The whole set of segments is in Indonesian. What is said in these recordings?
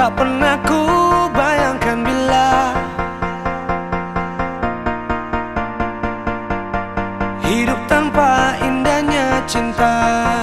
Tak pernah ku bayangkan bila hidup tanpa indahnya cinta.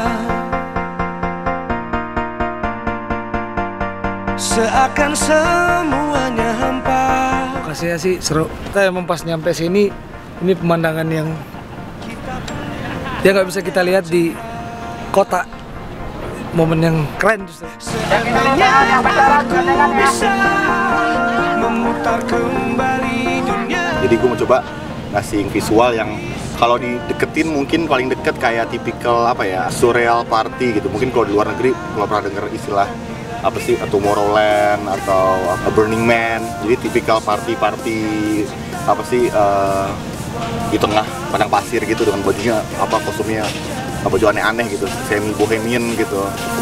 Seakan semuanya hampa. Lokasinya sih seru. Kita emang pas nyampe sini, ini pemandangan yang nggak bisa kita lihat di kota. Momen yang keren justru. Seandainya aku bisa memutar kembali dunia. Jadi gue mau coba ngasih visual yang kalau dideketin mungkin paling deket kayak tipikal apa ya, surreal party gitu. Mungkin kalau di luar negeri kalau pernah denger istilah apa sih, Tomorrowland atau Burning Man. Jadi tipikal party apa sih di tengah padang pasir gitu dengan bajunya apa, kostumnya baju aneh-aneh gitu, semi bohemian gitu.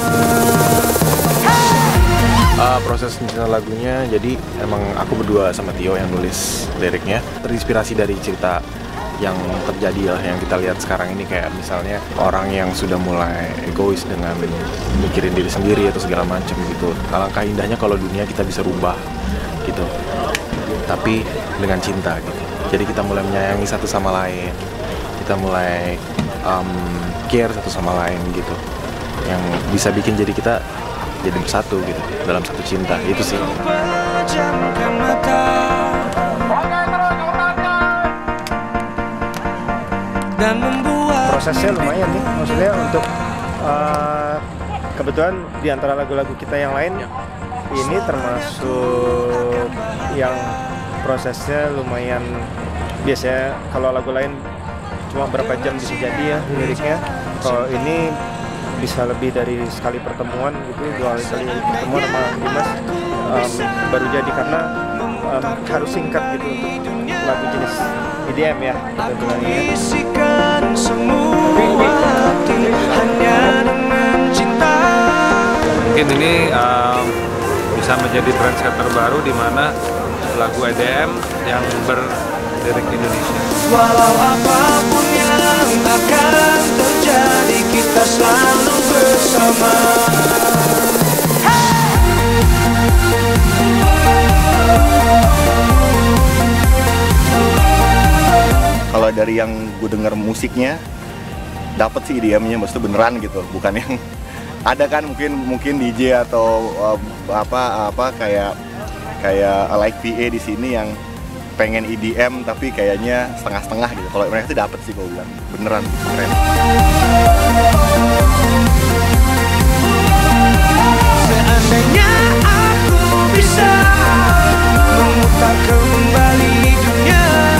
Proses menceritakan lagunya, jadi emang aku berdua sama Tio yang nulis liriknya, terinspirasi dari cerita yang terjadi lah, yang kita lihat sekarang ini, kayak misalnya orang yang sudah mulai egois dengan mikirin diri sendiri atau segala macam gitu. Alangkah indahnya kalau dunia kita bisa rubah gitu, tapi dengan cinta gitu. Jadi kita mulai menyayangi satu sama lain, kita mulai care satu sama lain gitu, yang bisa bikin jadi kita jadi bersatu gitu dalam satu cinta. Itu sih. Prosesnya lumayan nih, maksudnya untuk kebetulan di antara lagu-lagu kita yang lain ini termasuk yang prosesnya lumayan. Biasanya kalau lagu lain cuma berapa jam bisa jadi ya liriknya, kalau ini bisa lebih dari sekali pertemuan gitu, 2 kali pertemuan sama Dimas baru jadi, karena harus singkat gitu untuk lagu jenis EDM ya kebetulannya. Mungkin ini bisa menjadi trendsetter baru di mana lagu EDM yang berlirik Indonesia. Walau apapun yang akan terjadi, kita selalu bersama. Kalau dari yang gue denger musiknya, dapet sih idenya, maksudnya beneran gitu, bukan yang ada kan mungkin DJ atau apa kayak like PA di sini yang pengen EDM tapi kayaknya setengah-setengah gitu. Kalau mereka tuh dapet sih, gue bilang beneran keren. Seandainya aku bisa memutar kembali dunia,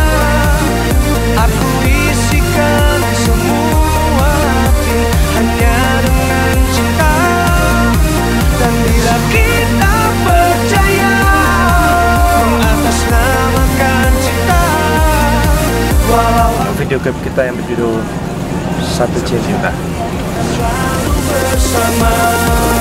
aku isikan semua hati hanya dengan cinta. Dan bila kita percaya mengatasnamakan cinta, walau Video klip kita yang berjudul Satu Cinta bersama.